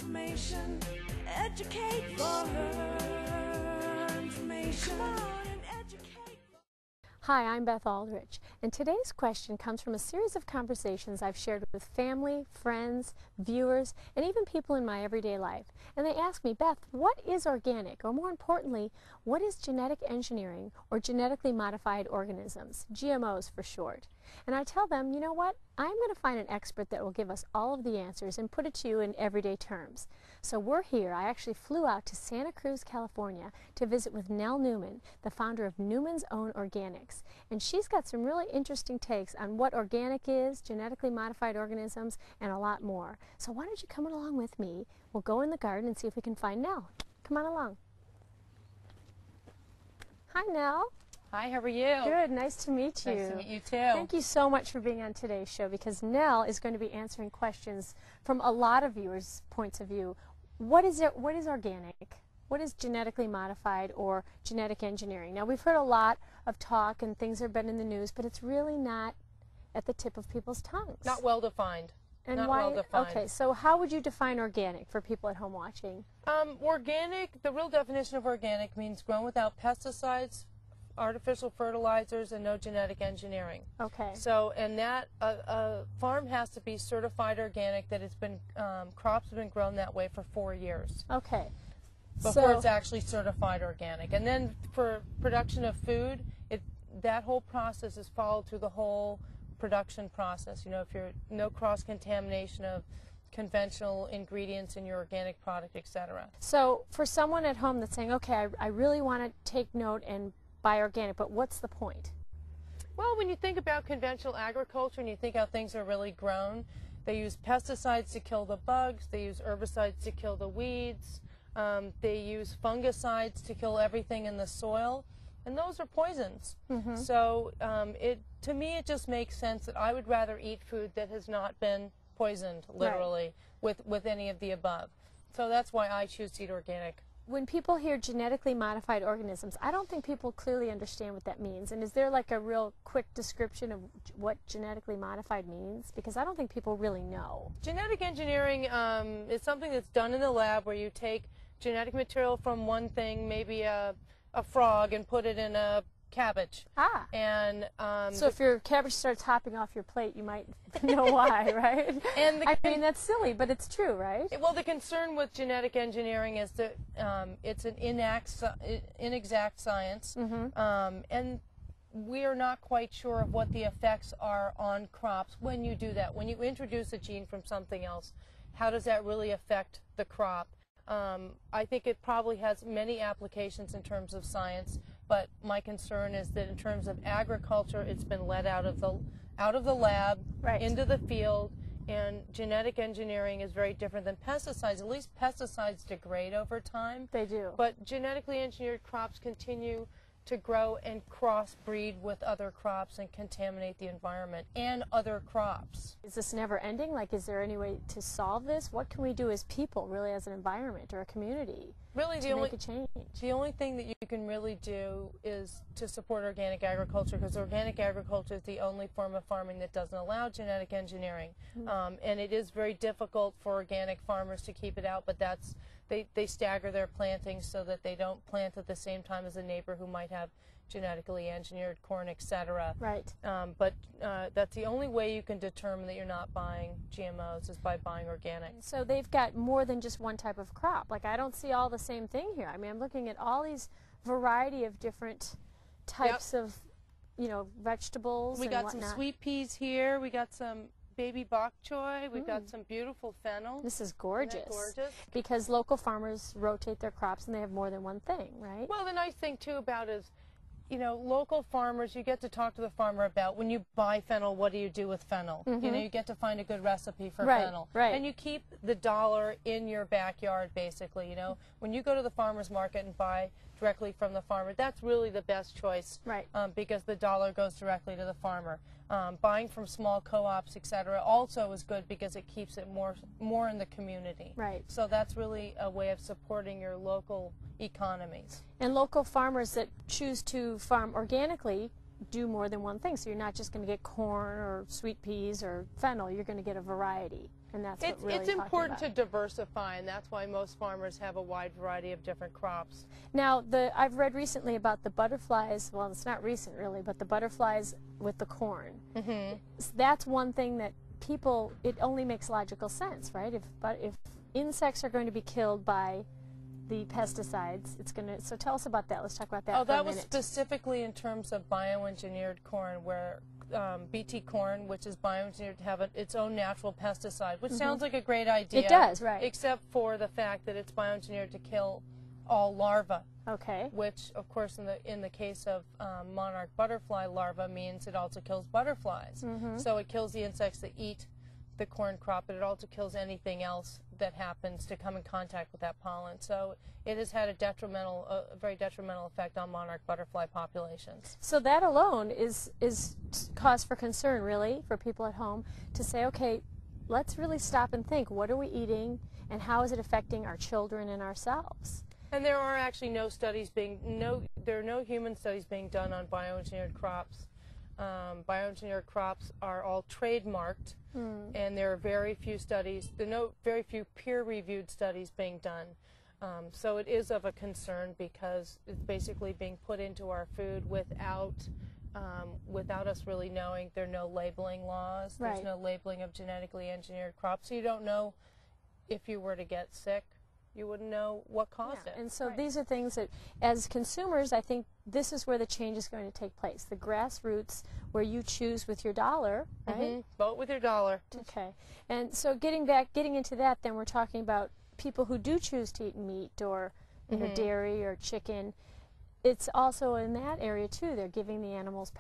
information, educate for her information. Come on and educate. Hi, I'm Beth Aldrich, and today's question comes from a series of conversations I've shared with family, friends, viewers, and even people in my everyday life. And they ask me, Beth, what is organic? Or more importantly, what is genetic engineering or genetically modified organisms, GMOs for short? And I tell them, you know what? I'm going to find an expert that will give us all of the answers and put it to you in everyday terms. So we're here. I actually flew out to Santa Cruz, California to visit with Nell Newman, the founder of Newman's Own Organics. And she's got some really interesting takes on what organic is, genetically modified organisms, and a lot more. So why don't you come along with me? We'll go in the garden and see if we can find Nell. Come on along. Hi, Nell. Hi, how are you? Good, nice to meet you. Nice to meet you too. Thank you so much for being on today's show, because Nell is going to be answering questions from a lot of viewers' points of view. What is organic? What is genetically modified or genetic engineering? Now, we've heard a lot of talk and things have been in the news, but it's really not at the tip of people's tongues. Not well defined. And not why? Well defined. Okay, so how would you define organic for people at home watching? Organic, the real definition of organic means grown without pesticides, artificial fertilizers, and no genetic engineering. Okay. So, and that a farm has to be certified organic, that it's been crops have been grown that way for 4 years. Okay. Before it's actually certified organic. And then for production of food, that whole process is followed through the whole production process. You know, if you're no cross-contamination of conventional ingredients in your organic product, etc. So for someone at home that's saying, okay, I really want to take note and buy organic, but what's the point? Well, when you think about conventional agriculture and you think how things are really grown, they use pesticides to kill the bugs, they use herbicides to kill the weeds, they use fungicides to kill everything in the soil, and those are poisons. Mm-hmm. So to me it just makes sense that I would rather eat food that has not been poisoned, literally, right, with any of the above. So that's why I choose to eat organic. When people hear genetically modified organisms, I don't think people clearly understand what that means. And is there like a real quick description of what genetically modified means? Because I don't think people really know. Genetic engineering is something that's done in the lab where you take genetic material from one thing, maybe a frog, and put it in a cabbage. Ah. And so if your cabbage starts hopping off your plate, you might know why, right? And I mean, that's silly, but it's true, right? Well, the concern with genetic engineering is that it's an inexact science, Mm-hmm. and we are not quite sure of what the effects are on crops when you do that. When you introduce a gene from something else, how does that really affect the crop? I think it probably has many applications in terms of science, but my concern is that in terms of agriculture, it's been let out of the lab, right, into the field, and genetic engineering is very different than pesticides. At least pesticides degrade over time. They do. But genetically engineered crops continue to grow and crossbreed with other crops and contaminate the environment and other crops. Is this never ending? Like, is there any way to solve this? What can we do as people, really, as an environment or a community, really to make a change? The only thing that you can really do is to support organic agriculture, because organic agriculture is the only form of farming that doesn't allow genetic engineering. Mm-hmm. And it is very difficult for organic farmers to keep it out, but they stagger their plantings so that they don't plant at the same time as a neighbor who might have genetically engineered corn, etc. Right. But that's the only way you can determine that you're not buying GMOs, is by buying organic. So they've got more than just one type of crop. Like, I don't see all the same thing here. I mean, I'm looking at all these variety of different types of, you know, vegetables. We and got whatnot. some sweet peas here. We got some baby bok choy. We've got some beautiful fennel. This is gorgeous. Isn't that gorgeous? Because local farmers rotate their crops and they have more than one thing, right? Well, the nice thing too about it is, you know, local farmers, you get to talk to the farmer about, when you buy fennel, what do you do with fennel? Mm-hmm. You know, you get to find a good recipe for right, fennel. Right. And you keep the dollar in your backyard, basically. You know, when you go to the farmer's market and buy directly from the farmer, that's really the best choice. Right. Because the dollar goes directly to the farmer. Buying from small co-ops, etc., also is good because it keeps it more in the community. Right. So that's really a way of supporting your local economies. And local farmers that choose to farm organically do more than one thing. So you're not just going to get corn or sweet peas or fennel. You're going to get a variety. And that's what really It's important to diversify, and that's why most farmers have a wide variety of different crops. Now, I've read recently about the butterflies. Well, it's not recent really, but the butterflies with the corn. That's one thing that people, it only makes logical sense, right? If insects are going to be killed by the pesticides, it's going to, so tell us about that. Let's talk about that for a minute. That was specifically in terms of bioengineered corn, where BT corn, which is bioengineered to have its own natural pesticide, which sounds like a great idea. It does, right. Except for the fact that it's bioengineered to kill all larvae. Okay. Which, of course, in the case of monarch butterfly larva, means it also kills butterflies. So it kills the insects that eat the corn crop, but it also kills anything else that happens to come in contact with that pollen. So it has had a very detrimental effect on monarch butterfly populations. So that alone is cause for concern, really, for people at home to say, okay, let's really stop and think, what are we eating and how is it affecting our children and ourselves? And there are actually there are no human studies being done on bioengineered crops. Bioengineered crops are all trademarked, and there are very few studies. There are very few peer-reviewed studies being done. So it is of a concern because it's basically being put into our food without us really knowing. There are no labeling laws. Right. There's no labeling of genetically engineered crops, so you don't know if you were to get sick. You wouldn't know what caused it. And so these are things that, as consumers, I think this is where the change is going to take place. The grassroots, where you choose with your dollar, right? Vote with your dollar. Okay. And so getting into that, then we're talking about people who do choose to eat meat or dairy or chicken. It's also in that area too. They're giving the animals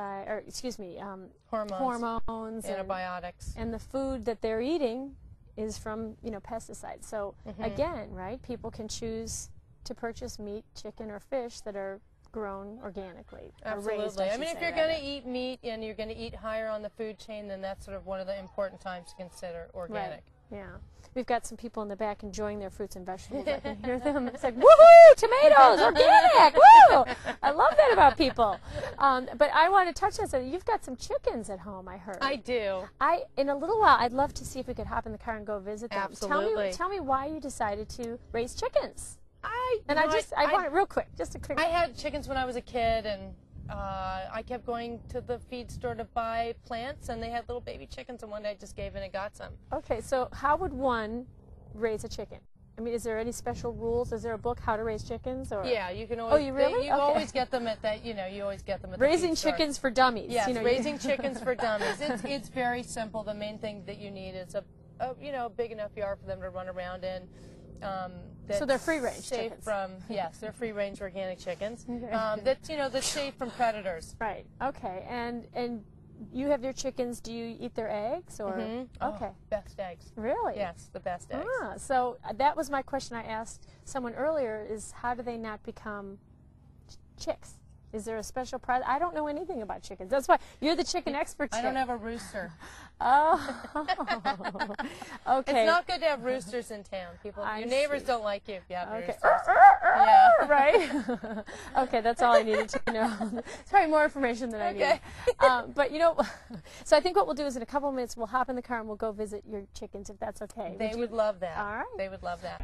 hormones, antibiotics, and the food that they're eating is from pesticides. So again, right, people can choose to purchase meat, chicken, or fish that are grown organically. Absolutely. I mean, if you're going to eat meat and you're going to eat higher on the food chain, then that's sort of one of the important times to consider organic. Right. Yeah. We've got some people in the back enjoying their fruits and vegetables. I can hear them. It's like, woohoo, tomatoes, organic, woo! I love that about people. But I want to touch on something. You've got some chickens at home, I heard. I do. In a little while, I'd love to see if we could hop in the car and go visit them. Absolutely. Tell me why you decided to raise chickens. I want it real quick, just a quick. I had chickens when I was a kid, and I kept going to the feed store to buy plants, and they had little baby chickens, and one day I just gave in and got some. Okay, so how would one raise a chicken? I mean, is there any special rules? Is there a book, How to Raise Chickens? Or? Yeah, you can always. Oh, you really? You always get them at that. You always get them at Raising the feed store. chickens for dummies. Yes, raising chickens for dummies. It's very simple. The main thing that you need is a big enough yard for them to run around in. So they're free-range safe chickens. Yes, they're free-range organic chickens. Okay. That's safe from predators. Right. Okay. And you have your chickens. Do you eat their eggs or? Okay. Oh, best eggs. Really? Yes, the best eggs. So that was my question I asked someone earlier: is how do they not become chicks? Is there a special prize? I don't know anything about chickens. That's why you're the chicken expert. I don't have a rooster. Oh, okay. It's not good to have roosters in town. Your neighbors don't like you if you have roosters. Yeah. Right. Okay, that's all I needed to know. It's probably more information than I need. But so I think what we'll do is in a couple of minutes we'll hop in the car and we'll go visit your chickens if that's okay. They would love that. All right. They would love that.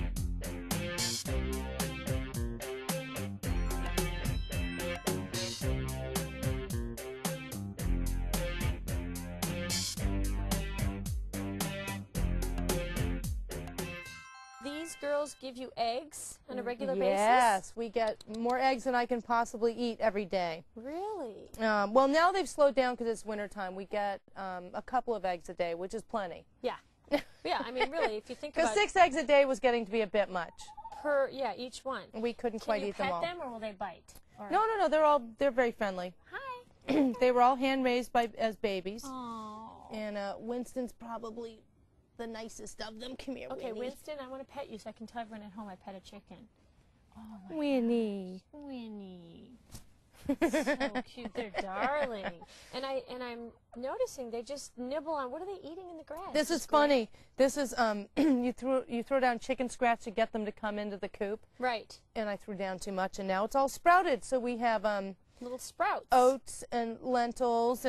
These girls give you eggs on a regular basis? Yes, we get more eggs than I can possibly eat every day. Really? Well, now they've slowed down because it's wintertime. We get a couple of eggs a day, which is plenty. Yeah. Yeah, I mean, really, if you think about it. Because 6 eggs a day was getting to be a bit much. Each one. We couldn't quite eat them all. Can you pet them or will they bite? Or... No, they're very friendly. Hi. They were all hand-raised as babies. Oh. And Winston's probably the nicest of them. Come here, Okay, Winnie. Winston, I want to pet you so I can tell everyone at home I pet a chicken. Oh, my Winnie. God. Winnie. So cute. They're darling. And I'm noticing they just nibble on, what are they eating in the grass? This is funny. This is, you throw down chicken scratch to get them to come into the coop. Right. And I threw down too much, and now it's all sprouted. So we have little sprouts. Oats and lentils and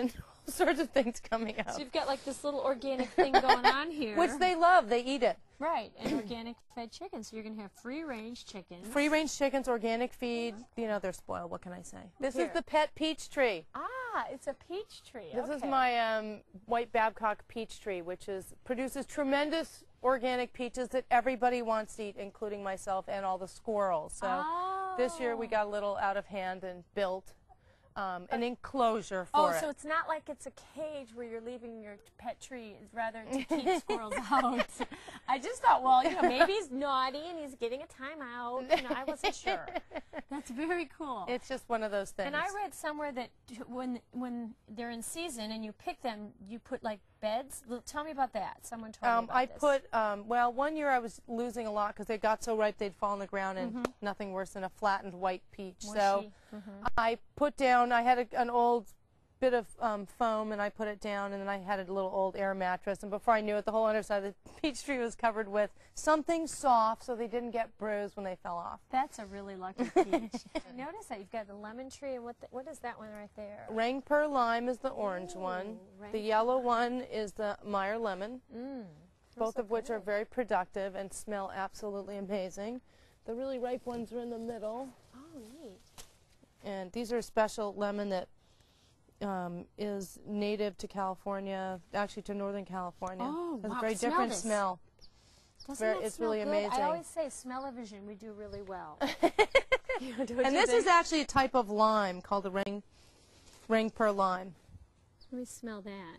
sorts of things coming up. So you've got like this little organic thing going on here. Which they love. They eat it. Right, and organic fed chickens. So you're going to have free-range chickens. Free-range chickens, organic feed. You know, they're spoiled. What can I say? This is the pet peach tree. Ah, it's a peach tree. This is my white Babcock peach tree, which produces tremendous organic peaches that everybody wants to eat, including myself and all the squirrels. So this year we got a little out of hand and built an enclosure for it. Oh, so it's not like it's a cage where you're leaving your pet tree, it's rather to keep squirrels out. I just thought, well, you know, maybe he's naughty and he's getting a timeout. You know, I wasn't sure. That's very cool. It's just one of those things. And I read somewhere that when they're in season and you pick them, you put like beds. Tell me about that. Someone told me about this. Well, one year I was losing a lot because they got so ripe they'd fall on the ground, and nothing worse than a flattened white peach. Mushy. So I put down, I had an old bit of foam, and I put it down, and then I had a little old air mattress, and before I knew it, the whole underside of the peach tree was covered with something soft so they didn't get bruised when they fell off. That's a really lucky peach. Notice that you've got the lemon tree, and what is that one right there? Rangpur lime is the orange one. The yellow one is the Meyer lemon, both of which are very productive and smell absolutely amazing. The really ripe ones are in the middle. Oh, neat. And these are a special lemon that is native to California, actually to Northern California. Oh, It's wow. a very different smell. It's really good? amazing. I always say smell-o-vision, we do really well. And this is actually a type of lime called the Rangpur lime. Let me smell that.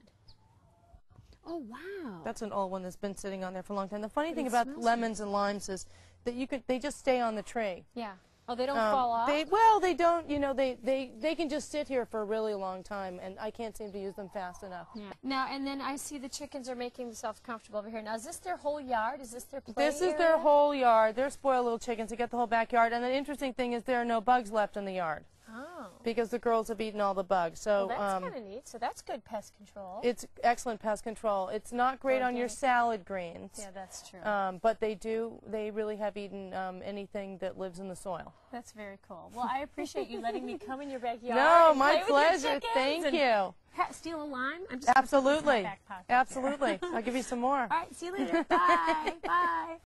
Oh, wow. That's an old one that's been sitting on there for a long time. The funny thing about lemons and limes is that they just stay on the tree. Yeah. Oh, they don't fall off? They don't, you know, they can just sit here for a really long time, and I can't seem to use them fast enough. Yeah. Now, and then I see the chickens are making themselves comfortable over here. Now, is this their whole yard? Is this their play This is their whole yard. They're spoiled little chickens. They get the whole backyard. And the interesting thing is there are no bugs left in the yard. Oh. Because the girls have eaten all the bugs. So well, that's kind of neat. So that's good pest control. It's excellent pest control. It's not great on your salad greens. Yeah, that's true. But they really have eaten anything that lives in the soil. That's very cool. Well, I appreciate you letting me come in your backyard. No, my pleasure. Thank you. Steal a lime? I'm just Absolutely. back pocket Absolutely. I'll give you some more. All right, see you later. Bye. Bye.